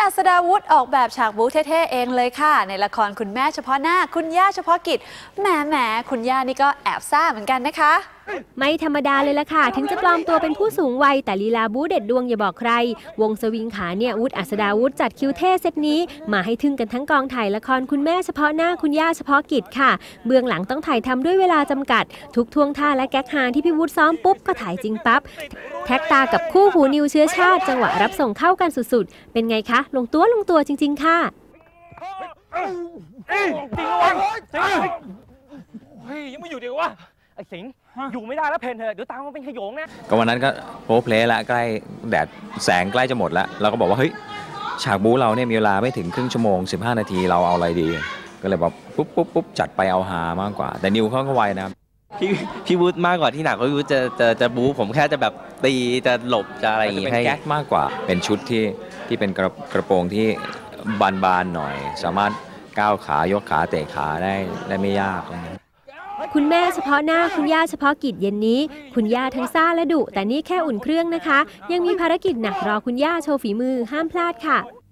อัศดาวุฒิออกแบบฉากบู๊เท่ๆเองเลยค่ะในละครคุณแม่เฉพาะหน้าคุณย่าเฉพาะกิจแหมคุณย่านี่ก็แอบซ่าเหมือนกันนะคะไม่ธรรมดาเลยล่ะค่ะถึงจะปลอมตัวเป็นผู้สูงวัยแต่ลีลาบู๊เด็ดดวงอย่าบอกใครวงสวิงขาเนี่ยวุฒิอัศดาวุฒิจัดคิวเท่เซตนี้มาให้ทึ่งกันทั้งกองถ่ายละครคุณแม่เฉพาะหน้าคุณย่าเฉพาะกิจค่ะเบื้องหลังต้องถ่ายทำด้วยเวลาจำกัดทุกท่วงท่าและแก๊กฮาที่พี่วุฒิซ้อมปุ๊บก็ถ่ายจริงปั๊บแท็กตากับคู่หูนิวเชื้อชาติจังหวะรับส่งเข้ากันสุดๆเป็นไงคะลงตัวจริงๆค่ะยังไม่อยู่ดีวะไอ้สิงอยู่ไม่ได้แล้วเพนเถอะเดี๋ยวตามมันเป็นขโยงนะก็วันนั้นก็โพเพลละใกล้แดดแสงใกล้จะหมดแล้วเราก็บอกว่าเฮ้ยฉากบู๊เราเนี่ยมีเวลาไม่ถึงครึ่งชั่วโมง15 นาทีเราเอาอะไรดีก็เลยบอกปุ๊บจัดไปเอาฮามากกว่าแต่นิวเขาก็ไวนะพี่วูดมากกว่าที่หนักพี่วูดจะบู๊ผมแค่จะแบบตีจะหลบจะอะไรอย่างงี้ให้แก๊กมากกว่าเป็นชุดที่เป็นกระโปรงที่บานๆหน่อยสามารถก้าวขายกขาเตะขาได้ไม่ยากคุณแม่เฉพาะหน้าคุณย่าเฉพาะกิจเย็นนี้คุณย่าทั้งซ่าและดุแต่นี่แค่อุ่นเครื่องนะคะยังมีภารกิจหนักรอคุณย่าโชว์ฝีมือห้ามพลาดค่ะ